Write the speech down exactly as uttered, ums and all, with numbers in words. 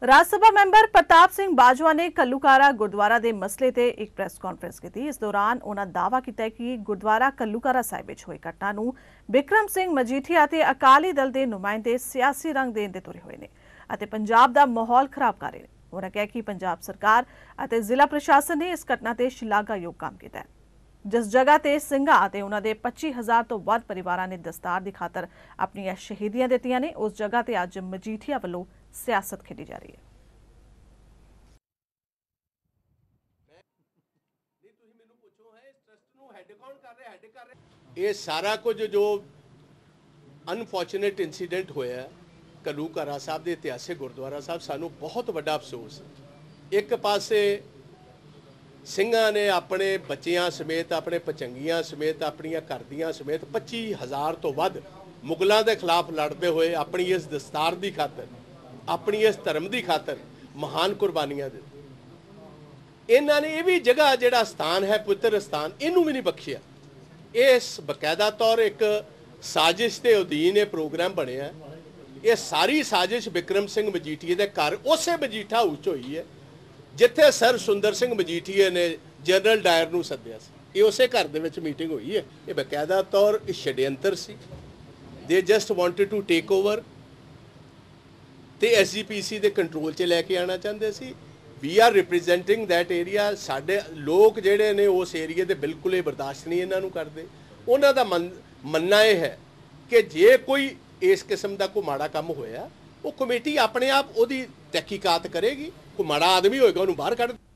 राज सभा मैंबर प्रताप सिंह बाजवा ने कल्लूकारा गुरुद्वारा के मसले ते एक प्रेस कॉन्फ्रेंस की। इस दौरान उन्होंने दावा किया कि गुरुद्वारा कल्लूकारा साहिब विच होई घटना नूं बिक्रम सिंह मजीठिया ते अकाली दल के नुमाइंदे सियासी रंग देण दे तुरे होए ने अते पंजाब दा माहौल खराब कर रहे हैं। उन्होंने कहा कि पंजाब सरकार अते जिला प्रशासन ने इस घटना ते शलाघायोग काम किया है। जिस जगह ते ਸਿੰਘਾਂ ਅਤੇ ਉਹਨਾਂ ਦੇ पच्ची हज़ार तो ਵੱਧ परिवारां ने दस्तार की खातर अपनी शहीदियां दित्तियां ने, उस जगह ते अज मजीठिया वालों सियासत खेडी जा रही है। ये सारा कुछ जो अनफॉर्चुनेट इंसीडेंट होया कल्लूकारा साहब के इतिहासिक गुरुद्वारा साहब, सानू बहुत बड़ा अफसोस। एक पासे ਸਿੰਘਾਂ ने अपने बच्चियां समेत, अपने पचंगियां समेत, अपनिया घरदियां समेत पच्ची हज़ार तो वध मुगलों के खिलाफ लड़ते हुए अपनी इस दस्तार की खातर, अपनी इस धर्म की खातर महान कुर्बानियां दी। इन्हों ने यह भी जगह जिहड़ा स्थान है पवित्र स्थान, इनू भी नहीं बख्शिया। इस बकायदा तौर एक साजिश के अधीन ये प्रोग्राम बनया। ये सारी साजिश बिक्रम सिंह मजीठिया के घर उस मजीठा हाउस हुई है जिथे सर सुंदर सिंह मजीठिया ने जनरल डायर नूं सद्दिया सी। ये उसे घर दे विच मीटिंग हुई है। ये बकायदा तौर षड्यंत्र सी। They just wanted to take over ते एस जी पी सी के कंट्रोल च लैके आना चाहते सी। We are representing that area. साडे लोग जिहड़े ने उस एरिए दे बिल्कुल ही बर्दाश्त नहीं इन्हां नूं करदे। उन्हां दा मन मनना यह है कि जे कोई इस किस्म का कोई माड़ा काम होया, वो कमेटी अपने आप उहदी तहकीकात करेगी। कोई माड़ा आदमी होएगा उन्होंने बाहर कढ़